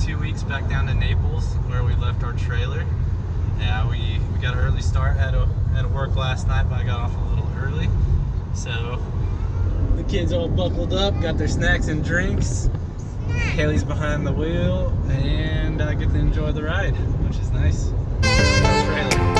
2 weeks back down to Naples where we left our trailer. Yeah, we got an early start at work last night, but I got off a little early. So the kids all buckled up, got their snacks and drinks. Haley's behind the wheel, and I get to enjoy the ride, which is nice. Trailer.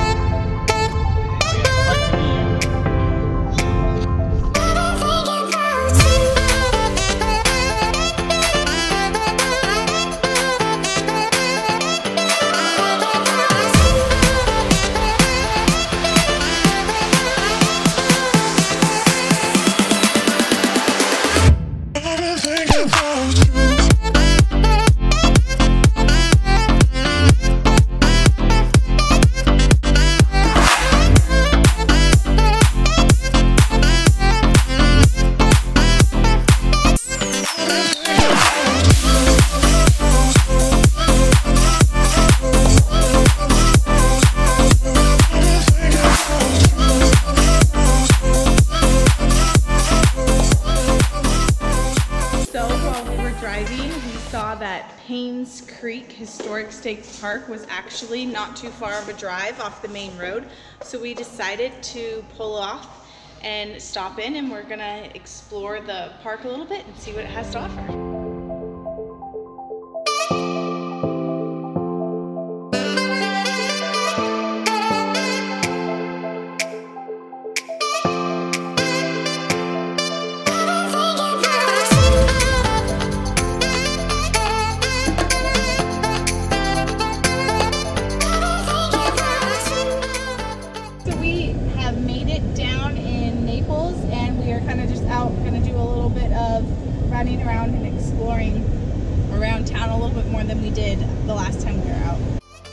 Haynes Creek Historic State Park was actually not too far of a drive off the main road, so we decided to pull off and stop in, and we're gonna explore the park a little bit and see what it has to offer. Running around and exploring around town a little bit more than we did the last time we were out.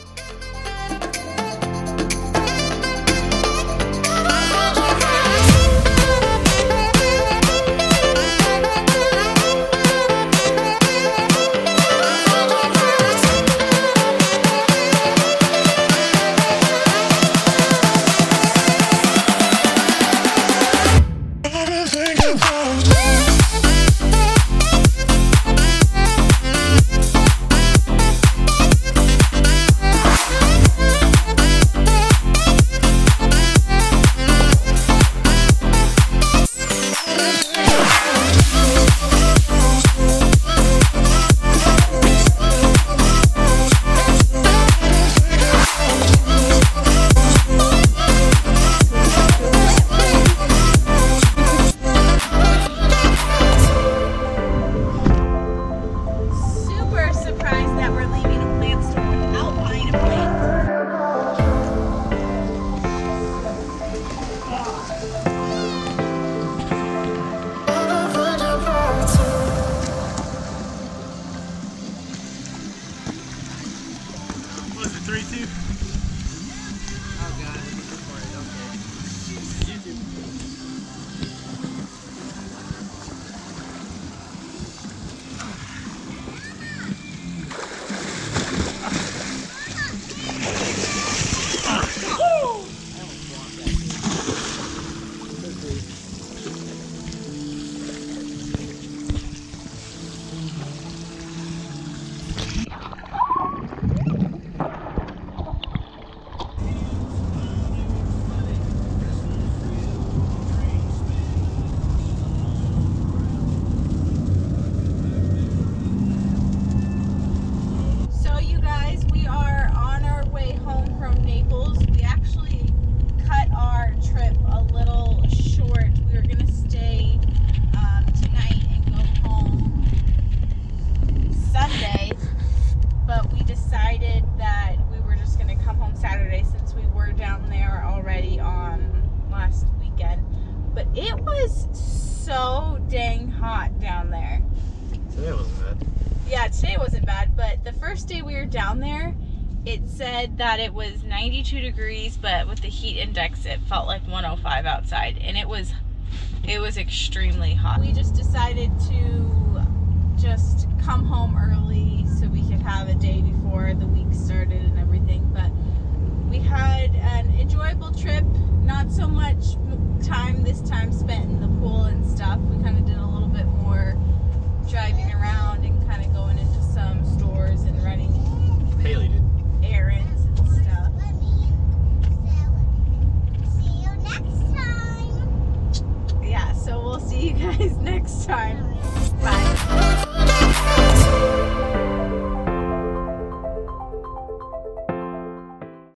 It was so dang hot down there. Today wasn't bad. Yeah, today wasn't bad, but the first day we were down there, it said that it was 92 degrees, but with the heat index, it felt like 105 outside, and it was extremely hot. We just decided to just come home early so we could have a day before the week started and everything, but we had an enjoyable trip. Not so much time this time spent in the pool and stuff. We kind of did a little bit more driving around and kind of going into some stores and renting time.